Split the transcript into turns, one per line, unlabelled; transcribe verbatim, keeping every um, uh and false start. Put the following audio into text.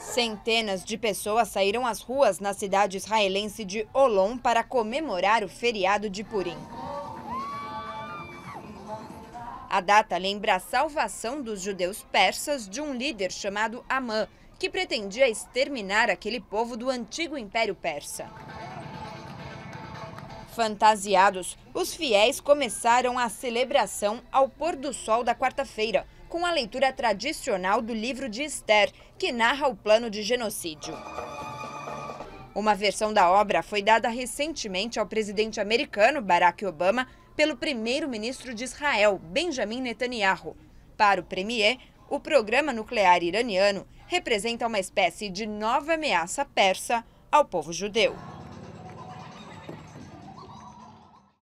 Centenas de pessoas saíram às ruas na cidade israelense de Holon para comemorar o feriado de Purim. A data lembra a salvação dos judeus persas de um líder chamado Amã, que pretendia exterminar aquele povo do antigo Império Persa. Fantasiados, os fiéis começaram a celebração ao pôr do sol da quarta-feira, com a leitura tradicional do livro de Esther, que narra o plano de genocídio. Uma versão da obra foi dada recentemente ao presidente americano Barack Obama pelo primeiro-ministro de Israel, Benjamin Netanyahu. Para o premier, o programa nuclear iraniano representa uma espécie de nova ameaça persa ao povo judeu.